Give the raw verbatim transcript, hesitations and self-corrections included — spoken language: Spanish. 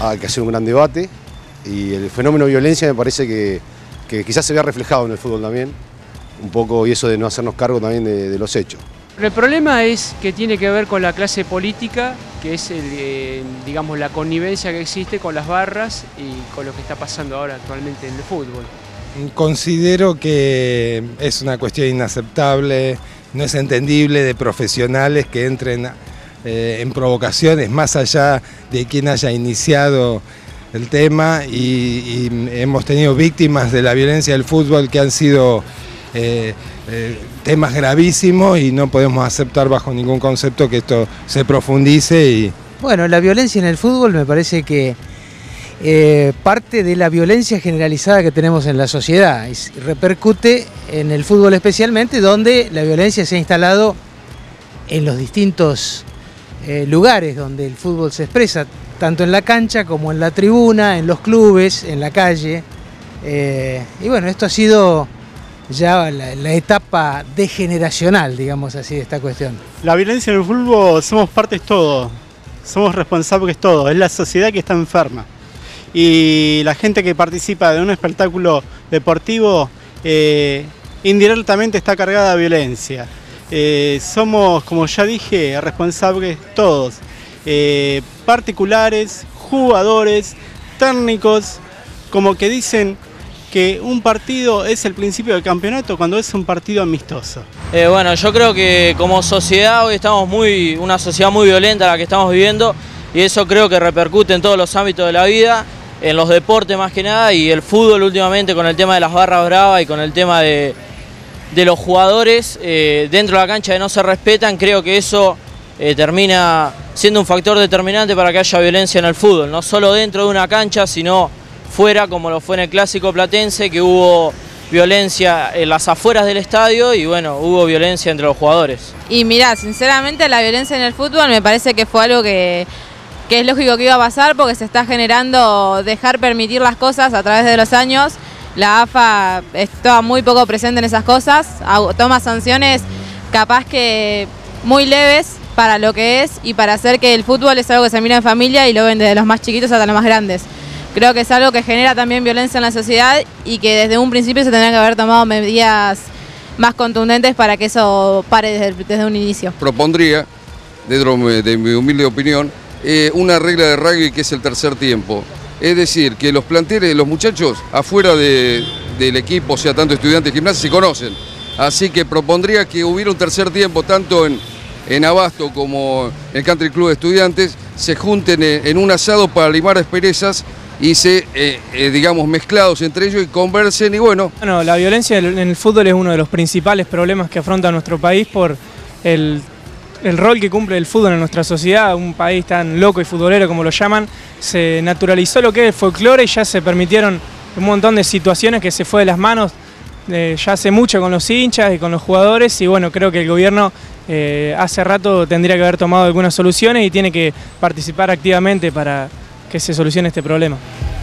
hay que hacer un gran debate y el fenómeno de violencia me parece que, que quizás se vea reflejado en el fútbol también, un poco, y eso de no hacernos cargo también de, de los hechos. El problema es que tiene que ver con la clase política, que es el, eh, digamos, la connivencia que existe con las barras y con lo que está pasando ahora actualmente en el fútbol. Considero que es una cuestión inaceptable, no es entendible de profesionales que entren eh, en provocaciones más allá de quien haya iniciado el tema, y, y hemos tenido víctimas de la violencia del fútbol que han sido eh, eh, temas gravísimos, y no podemos aceptar bajo ningún concepto que esto se profundice. Y... Bueno, la violencia en el fútbol me parece que eh, parte de la violencia generalizada que tenemos en la sociedad y repercute en el fútbol especialmente, donde la violencia se ha instalado en los distintos eh, lugares donde el fútbol se expresa, tanto en la cancha como en la tribuna, en los clubes, en la calle. Eh, y bueno, esto ha sido ya la, la etapa degeneracional, digamos así, de esta cuestión. La violencia en el fútbol, somos partes todo, somos responsables todo, es la sociedad que está enferma. Y la gente que participa de un espectáculo deportivo eh, indirectamente está cargada de violencia. Eh, somos, como ya dije, responsables todos. Eh, particulares, jugadores, técnicos, como que dicen que un partido es el principio del campeonato cuando es un partido amistoso. Eh, bueno, yo creo que como sociedad hoy estamos muy, una sociedad muy violenta la que estamos viviendo, y eso creo que repercute en todos los ámbitos de la vida, en los deportes más que nada, y el fútbol últimamente con el tema de las barras bravas y con el tema de, de los jugadores eh, dentro de la cancha que no se respetan. Creo que eso eh, termina siendo un factor determinante para que haya violencia en el fútbol, no solo dentro de una cancha, sino fuera, como lo fue en el Clásico Platense, que hubo violencia en las afueras del estadio y bueno, hubo violencia entre los jugadores. Y mirá, sinceramente la violencia en el fútbol me parece que fue algo que, que es lógico que iba a pasar, porque se está generando dejar permitir las cosas a través de los años. La A F A estaba muy poco presente en esas cosas, toma sanciones capaz que muy leves para lo que es y para hacer que el fútbol es algo que se mira en familia y lo ven desde los más chiquitos hasta los más grandes. Creo que es algo que genera también violencia en la sociedad y que desde un principio se tendrían que haber tomado medidas más contundentes para que eso pare desde, desde un inicio. Propondría, dentro de mi humilde opinión, eh, una regla de rugby que es el tercer tiempo. Es decir, que los planteles, los muchachos afuera de, del equipo, o sea, tanto estudiantes como gimnasia, se conocen. Así que propondría que hubiera un tercer tiempo, tanto en, en Abasto como en el Country Club de Estudiantes, se junten en, en un asado para limar asperezas y se, eh, eh, digamos, mezclados entre ellos y conversen y bueno. Bueno, la violencia en el fútbol es uno de los principales problemas que afronta nuestro país por el, el rol que cumple el fútbol en nuestra sociedad. Un país tan loco y futbolero como lo llaman, se naturalizó lo que es el folclore y ya se permitieron un montón de situaciones que se fue de las manos eh, ya hace mucho con los hinchas y con los jugadores, y bueno, creo que el gobierno eh, hace rato tendría que haber tomado algunas soluciones y tiene que participar activamente para que se solucione este problema.